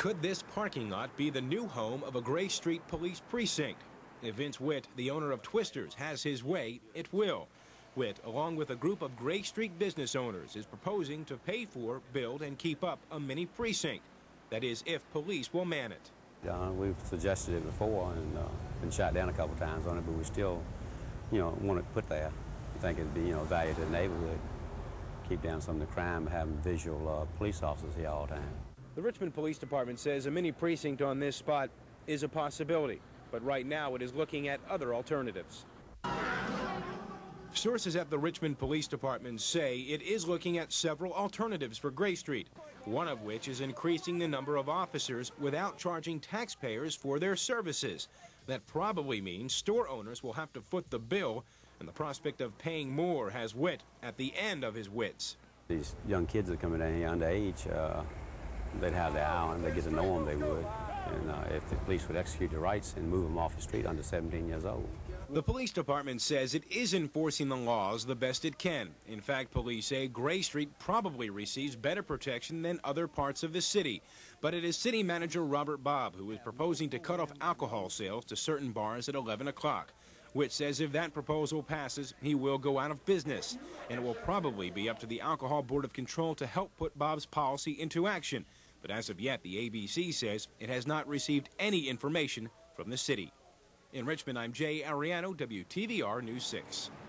Could this parking lot be the new home of a Gray Street police precinct? If Vince Witt, the owner of Twisters, has his way, it will. Witt, along with a group of Gray Street business owners, is proposing to pay for, build, and keep up a mini precinct. That is, if police will man it. We've suggested it before and been shot down a couple times on it, but we still, want it put there. I think it'd be, value to the neighborhood. Keep down some of the crime, having visual police officers here all the time. The Richmond Police Department says a mini precinct on this spot is a possibility, but right now it is looking at other alternatives. Sources at the Richmond Police Department say it is looking at several alternatives for Gray Street, one of which is increasing the number of officers without charging taxpayers for their services. That probably means store owners will have to foot the bill, and the prospect of paying more has Witt at the end of his wits. These young kids that are coming down here underage, they'd have their eye on them, they'd get to know them, they would. And if the police would execute the rights and move them off the street under 17 years old. The police department says it is enforcing the laws the best it can. In fact, police say Gray Street probably receives better protection than other parts of the city. But it is city manager Robert Bobb who is proposing to cut off alcohol sales to certain bars at 11 o'clock. Witt says if that proposal passes, he will go out of business. And it will probably be up to the Alcohol Board of Control to help put Bobb's policy into action. But as of yet, the ABC says it has not received any information from the city. In Richmond, I'm Jay Ariano, WTVR News 6.